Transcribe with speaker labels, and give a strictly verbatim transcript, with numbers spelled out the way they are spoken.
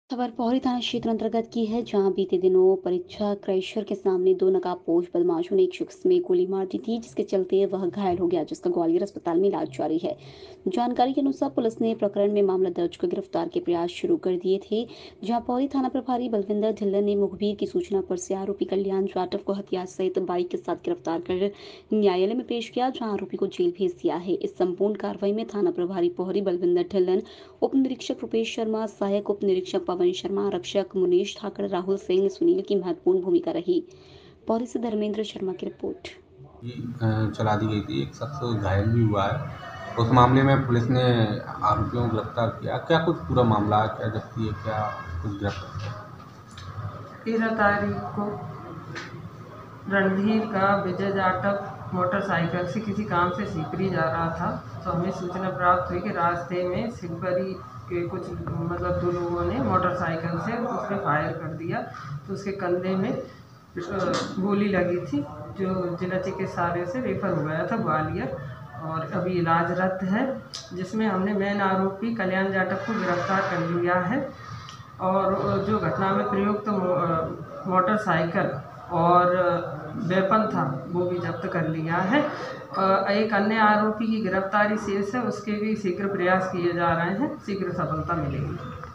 Speaker 1: खबर पौड़ी थाना क्षेत्र अंतर्गत की है, जहां बीते दिनों परीक्षा क्रैशर के सामने दो नकाबपोश बदमाशों ने एक शख्स में गोली मार दी थी, जिसके चलते वह घायल हो गया, जिसका ग्वालियर अस्पताल में इलाज जारी है। जानकारी के अनुसार पुलिस ने प्रकरण में मामला दर्ज कर गिरफ्तार के प्रयास शुरू कर दिए थे। जहां पौड़ी थाना प्रभारी बलविंदर ढिल्लन ने मुखबिर की सूचना पर से आरोपी कल्याण जाटव को हथियार सहित बाइक के साथ गिरफ्तार कर न्यायालय में पेश किया, जहां आरोपी को जेल भेज दिया है। इस संपूर्ण कार्रवाई में थाना प्रभारी पौड़ी बलविंदर ढिल्लन, उप निरीक्षक रुपेश शर्मा, सहायक उप निरीक्षक पवन शर्मा, आरक्षक मुनीश ठाकर, राहुल सिंह, सुनील की महत्वपूर्ण भूमिका रही। पौड़ी से धर्मेंद्र शर्मा की रिपोर्ट।
Speaker 2: भी अ, चला दी गई थी। एक शख्स घायल भी हुआ है। उस मामले में पुलिस ने आरोपियों को गिरफ्तार किया। क्या कुछ पूरा मामला है, क्या जब्ती है, क्या कुछ गिरफ्तार किया?
Speaker 3: तेरह तारीख को रणधीर का विजय जाटव मोटरसाइकिल से किसी काम से सीकरी जा रहा था, तो हमें सूचना प्राप्त हुई कि रास्ते में सिकबरी के कुछ मतलब दो लोगों ने मोटरसाइकिल से उस पर फायर कर दिया, तो उसके कंधे में गोली लगी थी, जो जिला चिकित्सालय से रेफर हो गया था ग्वालियर और अभी इलाजरत है, जिसमें हमने मेन आरोपी कल्याण जाटव को गिरफ्तार कर लिया है और जो घटना में प्रयुक्त तो मोटरसाइकिल और वेपन था वो भी जब्त कर लिया है। एक अन्य आरोपी की गिरफ्तारी शेष है, उसके भी शीघ्र प्रयास किए जा रहे हैं, शीघ्र सफलता मिलेगी।